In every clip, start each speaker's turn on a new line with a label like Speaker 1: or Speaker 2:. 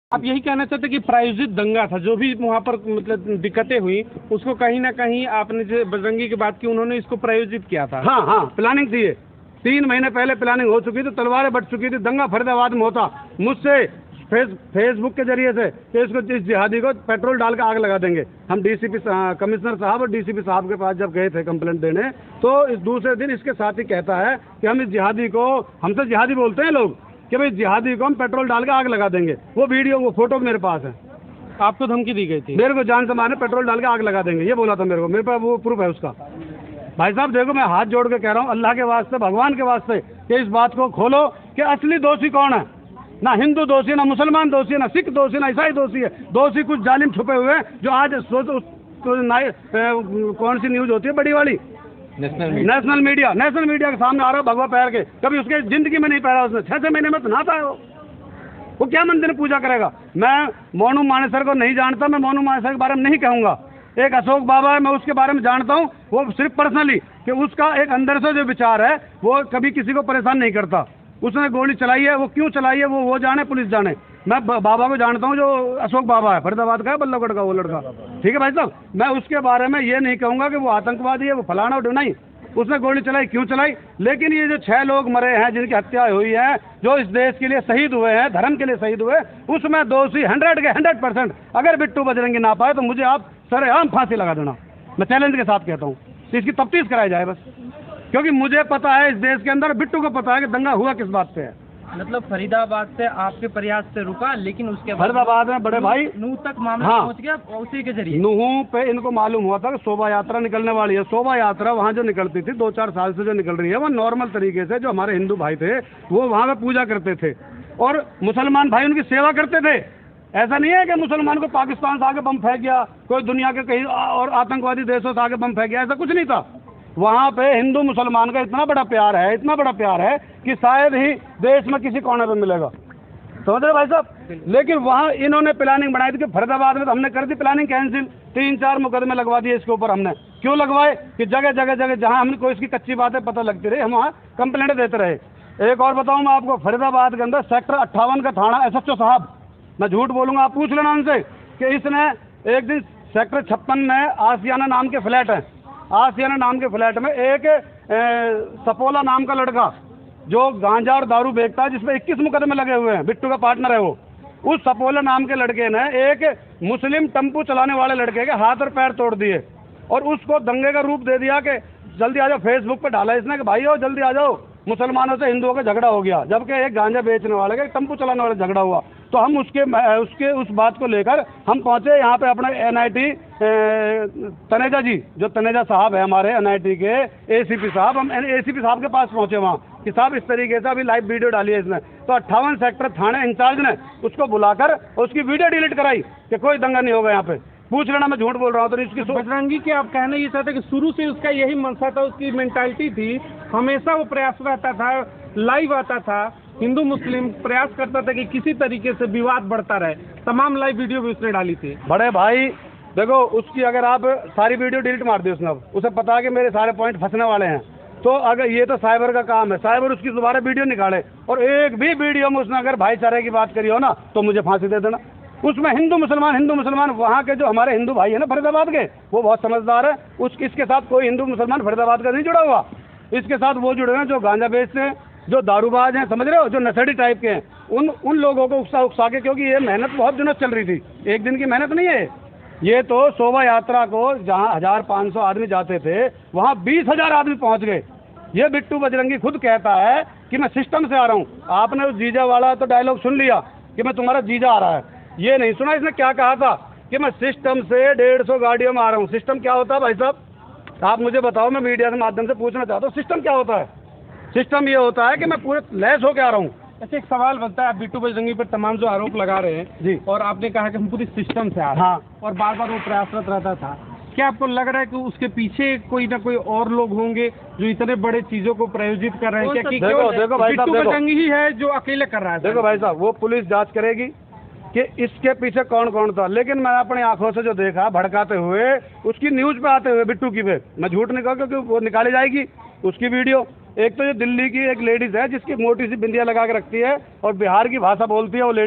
Speaker 1: आप यही कहना चाहते कि प्रायोजित दंगा था, जो भी वहाँ पर मतलब दिक्कतें हुई उसको कहीं ना कहीं आपने जो बजरंगी की बात की उन्होंने इसको प्रायोजित किया था।
Speaker 2: हाँ हाँ, प्लानिंग थी। 3 महीने पहले प्लानिंग हो चुकी थी, तलवारें बढ़ चुकी थी, दंगा फरीदाबाद में होता। मुझसे फेसबुक के जरिए से कि इसको, इस जिहादी को पेट्रोल डाल के आग लगा देंगे। हम डीसीपी कमिश्नर साहब और डीसीपी साहब के पास जब गए थे कंप्लेंट देने, तो इस दूसरे दिन इसके साथ ही कहता है कि हम इस जिहादी को, हमसे जिहादी बोलते हैं लोग, कि भाई जिहादी को हम पेट्रोल डाल के आग लगा देंगे। वो वीडियो, वो फोटो मेरे पास है।
Speaker 1: आपको धमकी दी गई थी?
Speaker 2: मेरे को जान से मारने, पेट्रोल डाल के आग लगा देंगे, ये बोला था मेरे को। मेरे पास वो प्रूफ है उसका। भाई साहब देखो, मैं हाथ जोड़ के कह रहा हूँ, अल्लाह के वास्ते, भगवान के वास्ते, कि इस बात को खोलो कि असली दोषी कौन है। ना हिंदू दोषी, ना मुसलमान दोषी, ना सिख दोषी, ना ईसाई दोषी है। दोषी कुछ जालिम छुपे हुए हैं, जो आज कौन सी न्यूज होती है बड़ी वाली, नेशनल मीडिया के सामने आ रहा है भगवा पैर के। कभी उसके जिंदगी में नहीं पैरा उसने, 6 महीने में तो नहाता है वो क्या मंदिर में पूजा करेगा। मैं मोनू मानेसर को नहीं जानता, मैं मोनू मानेसर के बारे में नहीं कहूँगा। एक अशोक बाबा है, मैं उसके बारे में जानता हूँ, वो सिर्फ पर्सनली, कि उसका एक अंदर से जो विचार है वो कभी किसी को परेशान नहीं करता। उसने गोली चलाई है, वो क्यों चलाई है वो जाने, पुलिस जाने। मैं बाबा को जानता हूँ, जो अशोक बाबा है, फरीदाबाद का है, बल्लभगढ़ का वो लड़का, ठीक है भाई साहब। मैं उसके बारे में ये नहीं कहूँगा कि वो आतंकवादी है, वो फलाना नहीं। उसने गोली चलाई, क्यों चलाई। लेकिन ये जो 6 लोग मरे हैं, जिनकी हत्या हुई है, जो इस देश के लिए शहीद हुए हैं, धर्म के लिए शहीद हुए, उसमें दोषी 100% अगर बिट्टू बजरंगी ना पाए तो मुझे आप सरेआम फांसी लगा देना। मैं चैलेंज के साथ कहता हूँ, इसकी तफ्तीश कराई जाए बस। क्योंकि मुझे पता है, इस देश के अंदर बिट्टू को पता है कि दंगा हुआ किस बात पे है।
Speaker 3: मतलब फरीदाबाद से आपके प्रयास से रुका, लेकिन उसके बाद
Speaker 2: फरीदाबाद में बड़े भाई
Speaker 3: नूह तक मामला पहुंच गया। उसी के जरिए
Speaker 2: नूह पे इनको मालूम हुआ था कि शोभा यात्रा निकलने वाली है। शोभा यात्रा वहाँ जो निकलती थी 2-4 साल से जो निकल रही है, वो नॉर्मल तरीके से जो हमारे हिंदू भाई थे वो वहाँ पे पूजा करते थे और मुसलमान भाई उनकी सेवा करते थे। ऐसा नहीं है कि मुसलमान को पाकिस्तान से आगे बम फेंक गया, कोई दुनिया के कहीं और आतंकवादी देशों से आगे बम फेंक गया, ऐसा कुछ नहीं था। वहाँ पे हिंदू मुसलमान का इतना बड़ा प्यार है, इतना बड़ा प्यार है कि शायद ही देश में किसी कोने पे मिलेगा, समझ रहे भाई साहब। लेकिन वहाँ इन्होंने प्लानिंग बनाई थी कि फरीदाबाद में तो हमने कर दी प्लानिंग कैंसिल, 3-4 मुकदमे लगवा दिए इसके ऊपर। हमने क्यों लगवाए कि जगह जगह जहाँ हमने कोई इसकी कच्ची बातें पता लगती रही, हम वहाँ कंप्लेंट देते रहे। एक और बताऊँ मैं आपको, फरीदाबाद के अंदर सेक्टर 58 का थाना SHO साहब, मैं झूठ बोलूँगा, आप पूछ लेना उनसे, कि इसने एक दिन सेक्टर 56 में आसियाना नाम के फ्लैट है, आसियाना नाम के फ्लैट में एक सपोला नाम का लड़का जो गांजा और दारू बेचता है, जिसमें 21 मुकदमे लगे हुए हैं, बिट्टू का पार्टनर है वो। उस सपोला नाम के लड़के ने एक मुस्लिम टेम्पू चलाने वाले लड़के के हाथ और पैर तोड़ दिए और उसको दंगे का रूप दे दिया कि जल्दी आ जाओ। फेसबुक पे डाला इसने कि भाई हो जल्दी आ जाओ, मुसलमानों से हिंदुओं का झगड़ा हो गया, जबकि एक गांजा बेचने वाले का टेम्पू चलाने वाले झगड़ा हुआ। तो हम उसके उस बात को लेकर हम पहुंचे यहाँ पे अपने NIT तनेजा जी, जो तनेजा साहब है हमारे NIT के ACP साहब, हम ACP साहब के पास पहुंचे वहाँ कि साहब इस तरीके से अभी लाइव वीडियो डाली है इसने। तो 58 सेक्टर थाने इंचार्ज ने उसको बुलाकर उसकी वीडियो डिलीट कराई कि कोई दंगा नहीं होगा यहाँ पे। पूछ लेना, मैं झूठ बोल रहा हूँ। तो इसकी
Speaker 1: बजरंगी के आप कहना ये चाहते कि शुरू से उसका यही मनसा था, उसकी मेंटालिटी थी, हमेशा वो प्रयास रहता था, लाइव आता था, हिंदू मुस्लिम प्रयास करता था कि किसी तरीके से विवाद बढ़ता रहे। तमाम लाइव वीडियो भी उसने डाली थी।
Speaker 2: बड़े भाई देखो, उसकी अगर आप सारी वीडियो डिलीट मार दी उसने, अब उसे पता है कि मेरे सारे पॉइंट फंसने वाले हैं, तो अगर ये तो साइबर का काम है, साइबर उसकी दोबारा वीडियो निकाले और एक भी वीडियो में उसने अगर भाईचारे की बात करी हो ना, तो मुझे फांसी दे देना। उसमें हिंदू मुसलमान वहाँ के जो हमारे हिंदू भाई है ना फरीदाबाद के, वो बहुत समझदार है। इसके साथ कोई हिंदू मुसलमान फरीदाबाद का नहीं जुड़ा हुआ, इसके साथ वो जुड़े हैं जो गांजा बेचते हैं, जो दारूबाज हैं, समझ रहे हो, जो नशेड़ी टाइप के हैं। उन लोगों को उकसा के, क्योंकि ये मेहनत बहुत दिनों चल रही थी, एक दिन की मेहनत नहीं है ये। तो शोभा यात्रा को जहाँ 1500 आदमी जाते थे, वहाँ 20,000 आदमी पहुँच गए। ये बिट्टू बजरंगी खुद कहता है कि मैं सिस्टम से आ रहा हूँ। आपने उस जीजा वाला तो डायलॉग सुन लिया कि मैं तुम्हारा जीजा आ रहा है, ये नहीं सुना इसने क्या कहा था कि मैं सिस्टम से 150 गाड़ियों में आ रहा हूँ। सिस्टम क्या होता है भाई साहब, आप मुझे बताओ, मैं मीडिया के माध्यम से पूछना चाहता हूँ, सिस्टम क्या होता है। सिस्टम ये होता है कि मैं पूरे लैस होकर आ रहा हूँ।
Speaker 1: अच्छा, एक सवाल बनता है, आप बिट्टू बजरंगी पर तमाम जो आरोप लगा रहे हैं
Speaker 2: जी,
Speaker 1: और आपने कहा कि हम पूरी सिस्टम से आ रहे हैं,
Speaker 2: हाँ,
Speaker 1: और बार बार वो प्रयासरत रहता था, क्या आपको लग रहा है कि उसके पीछे कोई ना कोई और लोग होंगे जो इतने बड़े चीजों को प्रायोजित कर रहे हैं? क्या कि
Speaker 2: देखो भाई साहब,
Speaker 1: बिट्टू बजरंगी ही है जो अकेले कर रहा है?
Speaker 2: देखो भाई साहब, वो पुलिस जांच करेगी कि इसके पीछे कौन कौन था। लेकिन मैं अपनी आंखों से जो देखा भड़काते हुए, उसकी न्यूज पे आते हुए बिट्टू की पे, मैं झूठ नहीं कहूँ क्योंकि वो निकाली जाएगी उसकी वीडियो। एक तो ये दिल्ली की एक लेडीज है जिसकी मोटी सी बिंदिया लगा के रखती है और बिहार की भाषा बोलती है वो लेडीज,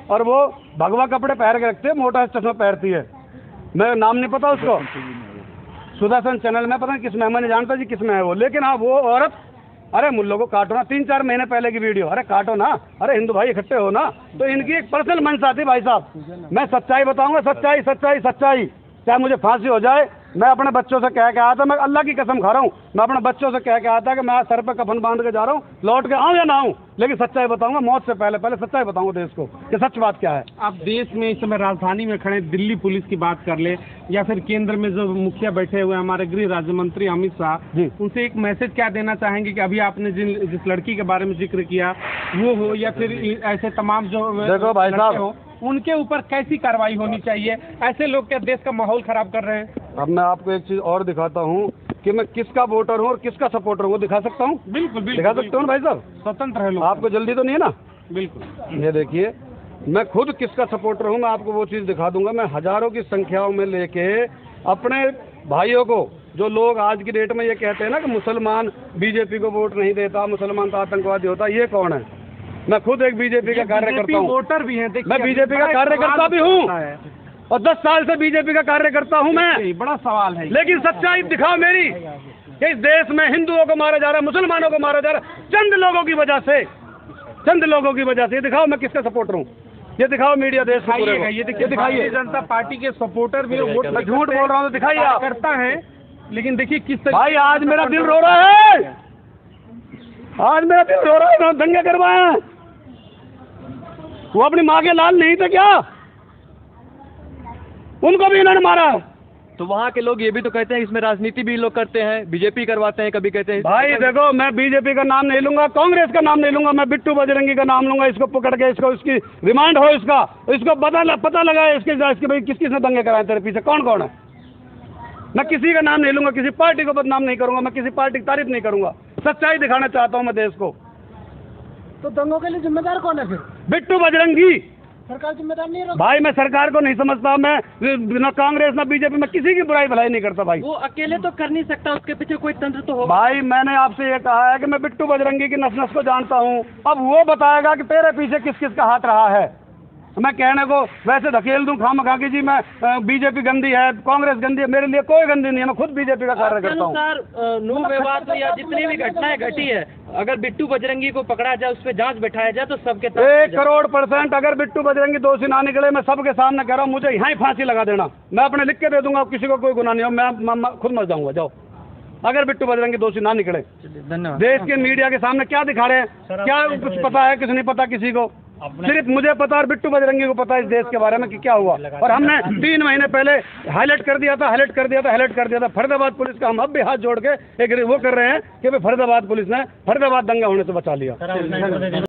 Speaker 2: और वो भगवा कपड़े पहन के रखते हैं, मोटा चश्मा पहनती है, मैं नाम नहीं पता उसको, सुदर्शन चैनल में पता नहीं किस में, मैं नहीं जानता जी किस में है वो, लेकिन हाँ वो औरत, अरे मुल्लों को काटो ना, 3-4 महीने पहले की वीडियो, अरे काटो ना, अरे हिंदू भाई इकट्ठे हो ना। तो इनकी एक पर्सनल मंशा थी भाई साहब, मैं सच्चाई बताऊंगा, सच्चाई सच्चाई सच्चाई, चाहे मुझे फांसी हो जाए। मैं अपने बच्चों से कह के आया था, मैं अल्लाह की कसम खा रहा हूँ, मैं अपने बच्चों से कह के आया था कि मैं सर पे कफन बांध के जा रहा हूँ, लौट के आऊँ या ना आऊँ, लेकिन सच्चाई बताऊंगा, मौत से पहले पहले सच्चाई बताऊंगा देश को कि सच बात क्या है।
Speaker 1: आप देश में इस समय राजधानी में खड़े, दिल्ली पुलिस की बात कर ले या फिर केंद्र में जो मुखिया बैठे हुए हमारे गृह राज्य मंत्री अमित शाह, उनसे एक मैसेज क्या देना चाहेंगे कि अभी आपने जिस लड़की के बारे में जिक्र किया वो हो या फिर ऐसे तमाम जो
Speaker 2: देखो भाई साहब,
Speaker 1: उनके ऊपर कैसी कार्रवाई होनी चाहिए? ऐसे लोग क्या देश का माहौल खराब कर रहे हैं?
Speaker 2: अब मैं आपको एक चीज और दिखाता हूँ कि मैं किसका वोटर हूँ और किसका सपोर्टर हूँ, वो दिखा सकता हूँ।
Speaker 1: बिल्कुल बिल्कुल
Speaker 2: दिखा सकता हूँ भाई साहब,
Speaker 1: स्वतंत्र है लोग,
Speaker 2: आपको जल्दी तो नहीं है ना?
Speaker 1: बिल्कुल।
Speaker 2: ये देखिए, मैं खुद किसका सपोर्टर हूँ, मैं आपको वो चीज़ दिखा दूंगा। मैं हजारों की संख्याओं में लेके अपने भाइयों को, जो लोग आज की डेट में ये कहते हैं ना कि मुसलमान बीजेपी को वोट नहीं देता, मुसलमान तो आतंकवादी होता, ये कौन है? मैं खुद एक बीजेपी का कार्यकर्ता हूँ,
Speaker 1: वोटर भी हैं,
Speaker 2: मैं बीजेपी का कार्यकर्ता भी हूँ और 10 साल से बीजेपी का कार्यकर्ता हूँ मैं।
Speaker 1: बड़ा सवाल है,
Speaker 2: लेकिन सच्चाई दिखाओ मेरी कि इस देश में हिंदुओं को मारा जा रहा है, मुसलमानों को मारा जा रहा है, चंद लोगों की वजह से, चंद लोगों की वजह से। ये दिखाओ मैं किसका सपोर्टर हूँ, ये दिखाओ मीडिया देश को पूरे को।
Speaker 1: ये दिखाइए, जनता पार्टी के सपोर्टर भी वोट,
Speaker 2: मैं झूठ बोल रहा हूँ तो दिखाइए आप।
Speaker 1: करता है, लेकिन देखिए किस तरह।
Speaker 2: भाई आज मेरा दिल रो रहा है, आज मेरा दिल रो रहा है, दंगे करवाए हैं। वो अपनी माँ के लाल नहीं थे क्या? उनको भी इन्होंने मारा।
Speaker 4: तो वहाँ के लोग ये भी तो कहते हैं इसमें राजनीति भी लोग करते हैं, बीजेपी करवाते हैं, कभी कहते हैं।
Speaker 2: भाई देखो, मैं बीजेपी का नाम नहीं लूंगा, कांग्रेस का नाम नहीं लूंगा, मैं बिट्टू बजरंगी का नाम लूंगा। इसको पकड़ के, इसको, इसकी रिमांड हो, इसको पता लगा इसके भाई किस किसने दंगे कराए तेरे पीछे, कौन कौन है। मैं किसी का नाम नहीं लूंगा, किसी पार्टी को बदनाम नहीं करूंगा, मैं किसी पार्टी की तारीफ नहीं करूंगा, सच्चाई दिखाना चाहता हूँ मैं देश को।
Speaker 5: तो दंगों के लिए जिम्मेदार कौन है फिर?
Speaker 2: बिट्टू बजरंगी।
Speaker 5: सरकार जिम्मेदार नहीं है?
Speaker 2: भाई मैं सरकार को नहीं समझता, मैं न कांग्रेस न बीजेपी, मैं किसी की बुराई भलाई नहीं करता भाई।
Speaker 3: वो अकेले तो कर नहीं सकता, उसके पीछे कोई तंत्र तो होगा।
Speaker 2: भाई मैंने आपसे ये कहा है कि मैं बिट्टू बजरंगी की नस नस को जानता हूँ, अब वो बताएगा कि तेरे पीछे किस किस का हाथ रहा है। मैं कहने को वैसे धकेल दूं खामखा कि जी मैं बीजेपी गंदी है, कांग्रेस गंदी है, मेरे लिए कोई गंदी नहीं है, मैं खुद बीजेपी का कार्य करता हूँ।
Speaker 3: अनुसार नू विवाद या जितनी भी घटनाएं घटी है, अगर बिट्टू बजरंगी को पकड़ा जाए, उस पर जांच बैठाया जाए तो सबके
Speaker 2: 1,00,00,000% अगर बिट्टू बजरंगी दोषी ना निकले, मैं सबके सामने कह रहा हूँ, मुझे यहाँ ही फांसी लगा देना, मैं अपने लिख के दे दूंगा, किसी को कोई गुनाह नहीं हो, मैं खुद मर जाऊंगा। जाओ, अगर बिट्टू बजरंगी दोषी ना निकले।
Speaker 3: धन्यवाद।
Speaker 2: देश के मीडिया के सामने क्या दिखा रहे हैं, क्या कुछ पता है, कुछ नहीं पता किसी को, सिर्फ मुझे पता और बिट्टू बजरंगी को पता है इस देश के बारे में कि क्या हुआ। और हमने 3 महीने पहले हाईलाइट कर दिया था फरीदाबाद पुलिस का। हम अब भी हाथ जोड़ के एक वो कर रहे हैं कि फरीदाबाद पुलिस ने फरीदाबाद दंगा होने से बचा लिया।